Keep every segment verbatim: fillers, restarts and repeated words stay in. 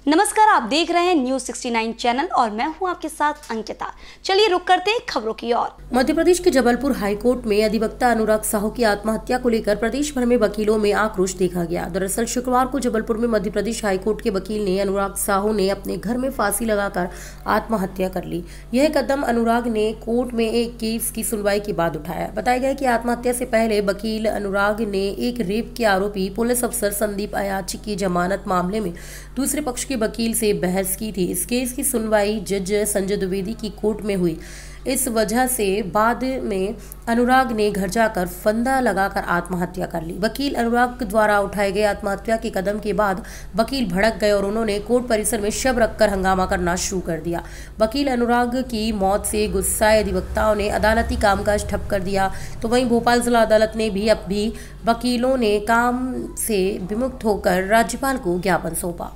नमस्कार, आप देख रहे हैं न्यूज सिक्सटी नाइन चैनल और मैं हूं आपके साथ अंकिता। चलिए रुक करते हैं खबरों की ओर। मध्य प्रदेश के जबलपुर हाईकोर्ट में अधिवक्ता अनुराग साहू की आत्महत्या को लेकर प्रदेश भर में वकीलों में आक्रोश देखा गया। दरअसल शुक्रवार को जबलपुर में मध्य प्रदेश हाईकोर्ट के वकील ने अनुराग साहू ने अपने घर में फांसी लगाकर आत्महत्या कर ली। यह कदम अनुराग ने कोर्ट में एक केस की सुनवाई के बाद उठाया। बताया गया कि आत्महत्या से पहले वकील अनुराग ने एक रेप के आरोपी पुलिस अफसर संदीप अयाची की जमानत मामले में दूसरे पक्ष के वकील से बहस की थी। इस केस की सुनवाई जज संजय द्विवेदी की कोर्ट में हुई। इस वजह से बाद में अनुराग ने घर जाकर फंदा लगाकर आत्महत्या कर ली। वकील अनुराग द्वारा उठाए गए आत्महत्या के कदम के बाद वकील भड़क गए और उन्होंने कोर्ट परिसर में शव रखकर हंगामा करना शुरू कर दिया। वकील अनुराग की मौत से गुस्साए अधिवक्ताओं ने अदालती कामकाज ठप कर दिया। तो वहीं भोपाल जिला अदालत ने भी अब भी वकीलों ने काम से विमुक्त होकर राज्यपाल को ज्ञापन सौंपा।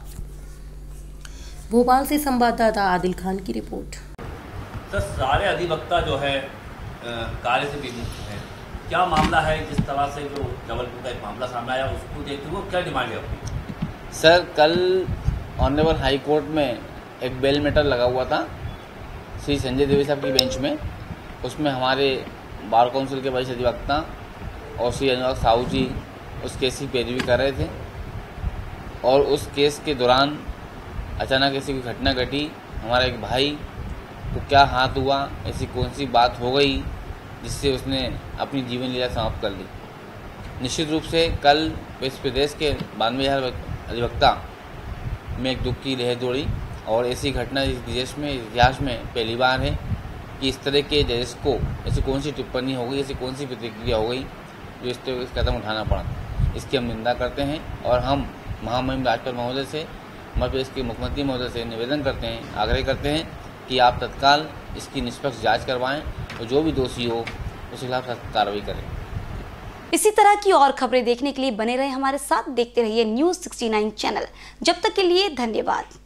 भोपाल से संवाददाता आदिल खान की रिपोर्ट। सर, सारे अधिवक्ता जो है कार्य से विमुक्त हैं। क्या मामला है? जिस तरह से जो जबलपुर का एक मामला सामने आया उसको देखते हुए क्या डिमांड है आपकी? सर, कल ऑनरेबल हाई कोर्ट में एक बेल मैटर लगा हुआ था श्री संजय द्विवेदी साहब की बेंच में। उसमें हमारे बार काउंसिल के वरिष्ठ अधिवक्ता और श्री अनुराग साहू जी उस केस की पैरवी कर रहे थे और उस केस के दौरान अचानक ऐसी कोई घटना घटी। हमारा एक भाई को क्या हाथ हुआ, ऐसी कौन सी बात हो गई जिससे उसने अपनी जीवन लीला समाप्त कर ली। निश्चित रूप से कल इस प्रदेश के बानवे हज़ार अधिवक्ता में एक दुख की लहर दौड़ी और ऐसी घटना इस देश में इतिहास में पहली बार है कि इस तरह के जजेस को ऐसी कौन सी टिप्पणी हो गई, ऐसी कौन सी प्रतिक्रिया हो गई जो इस तरह इस कदम उठाना पड़ा। इसकी हम निंदा करते हैं और हम महामहिम राज्यपाल महोदय से, मध्य प्रदेश के मुख्यमंत्री महोदय से निवेदन करते हैं, आग्रह करते हैं कि आप तत्काल इसकी निष्पक्ष जांच करवाएं और जो भी दोषी हो उसके खिलाफ सख्त कार्रवाई करें। इसी तरह की और खबरें देखने के लिए बने रहे हमारे साथ, देखते रहिए न्यूज सिक्सटी नाइन चैनल। जब तक के लिए धन्यवाद।